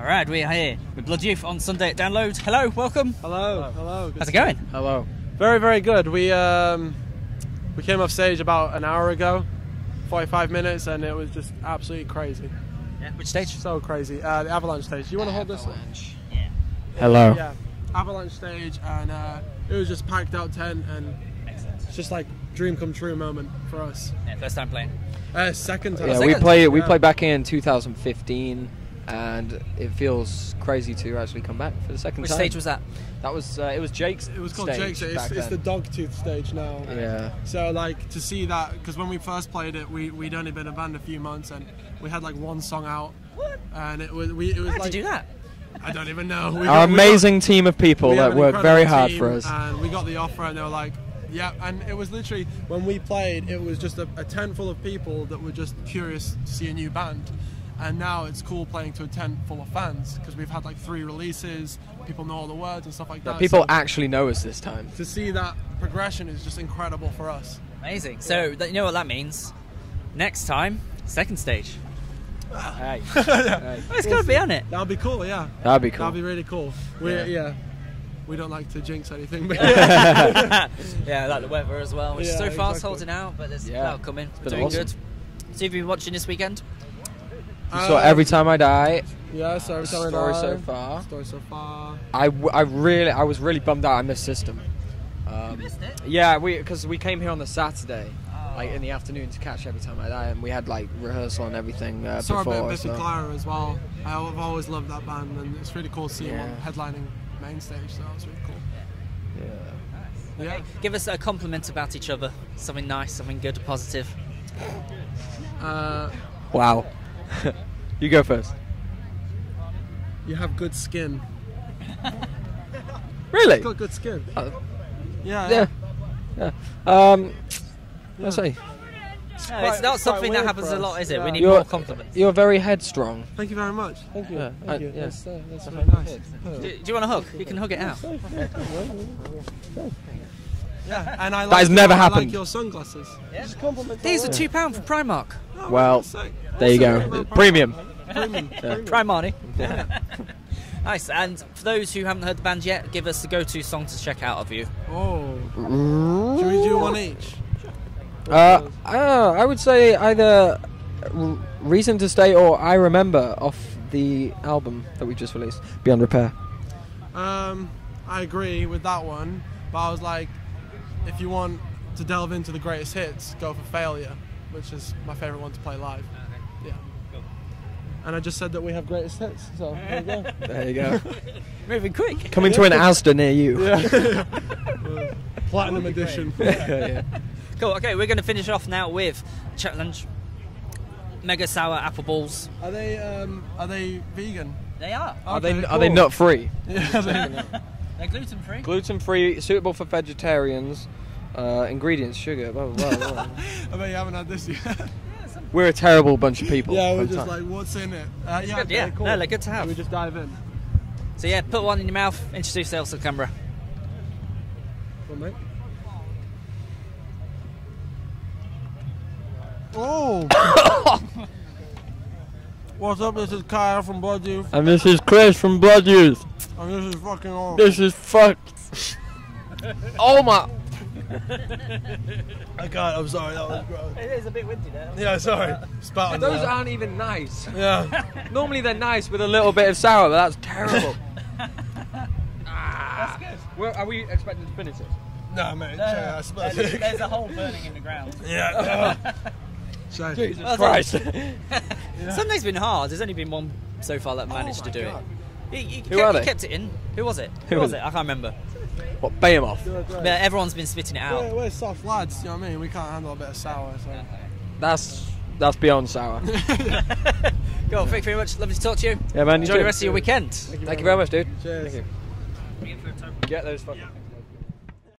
Alright, we are here with Blood Youth on Sunday at Download. Hello, welcome. Hello. Hello. How's it going? Hello. Very, very good. We came off stage about an hour ago, 45 minutes, and it was just absolutely crazy. Yeah. Which stage? So crazy. The Avalanche stage. You want to hold this one? Yeah. Hello. Yeah. Avalanche stage, and it was just packed out tent, and it's just like dream come true moment for us. Yeah, first time playing. Second time. Yeah, we played back in 2015, and it feels crazy to actually come back for the second Which time. stage was that? That was it was Jake's. It was called stage Jake's. It's the Dogtooth stage now. Yeah. So like to see that, because when we first played it, we'd only been a band a few months, and we had like one song out. What? And it was How like, did you do that? I don't even know. Our amazing team of people we have that an worked very incredible hard team, for us. and we got the offer, and they were like, yeah. And it was literally when we played, it was just a tent full of people that were just curious to see a new band. And now it's cool playing to a tent full of fans, because we've had like 3 releases, people know all the words and stuff like that. People so actually know us this time. to see that progression is just incredible for us. Amazing. So, you know what that means? Next time, second stage. Hey. Yeah. Oh, it's got to be on it. That'd be cool, yeah. That'd be cool. That'd be really cool. We don't like to jinx anything, but Yeah, like the weather as well, which Yeah, so far it's exactly. holding out, but there's Yeah. cloud coming. We're been doing awesome. good. So, have you been watching this weekend? So every time I die, yeah. So every time I story die, so far. Story so far. I was really bummed out I missed System. You missed it? Yeah, because we came here on the Saturday, like in the afternoon to catch Every Time I Die, and we had like rehearsal and everything Saw a bit of before. Biffy So. Clyro as well. I've always loved that band, and it's really cool to see them Yeah. headlining main stage. So that was really cool. Yeah. Yeah. Okay. Give us a compliment about each other. Something nice, something good, positive. Wow. You go first. You have good skin. Really? You've got good skin. Yeah. Yeah. Let's see. No, it's not something that happens a lot, is it? We need You're- more compliments. You're very headstrong. Thank you very much. Thank you. Yeah, Thank you. yeah. That's really nice. Do you want a hug? You can hug it out. Yeah, and I like That has never I happened. like your sunglasses. These are £2 from Primark. Oh, Well, for God's sake. there you go. Premium. Premium. Primark. Nice. And for those who haven't heard the band yet, give us the go-to song to check out of you. Oh. Should we do one each? I would say either Reason to Stay or I Remember off the album that we just released, Beyond Repair. I agree with that one, but I was like, if you want to delve into the greatest hits, go for Failure, which is my favourite one to play live. Yeah. And I just said that we have greatest hits, so there you go. There you go. Moving quick. Coming to an Asda near you. Platinum edition. Yeah. Cool. Okay, we're going to finish off now with challenge. Mega sour apple balls. Are they vegan? They are. Are Okay, they cool. nut free? Yeah, They're gluten free. Gluten free, suitable for vegetarians. Ingredients: sugar. Blah blah blah. I bet you haven't had this yet. We're a terrible bunch of people. Yeah, we're one just time. like, what's in it? Yeah, Good, okay, yeah. cool. No, they're good to have. We just dive in. So yeah, put one in your mouth. Introduce yourself to the camera. Well, mate. Oh! What's up? This is Kyle from Blood Youth, And this is Chris from Blood Youth. and this is fucking awesome. This is fuck. Oh my. I can't. I'm sorry. That was gross. It is a bit windy there. Yeah, sorry. Spat on Those that. aren't even nice. Yeah. Normally they're nice with a little bit of sour, but that's terrible. That's good. Well, are we expecting to finish it? No, mate. I spat. There's a hole burning in the ground. Yeah. Sorry. Jesus Well, Christ. Something's been hard. There's only been one so far that managed to do God. it. He Who are they? kept it in. Who was it? Who Who was was it? I can't remember. What, bay him off? But everyone's been spitting it out. We're soft lads, you know what I mean? We can't handle a bit of sour, so. That's beyond sour. Cool, thank you very much. Lovely to talk to you. Yeah, man. Enjoy the rest of your weekend. Thank you very much, dude. Cheers. Thank you. Get those fucking.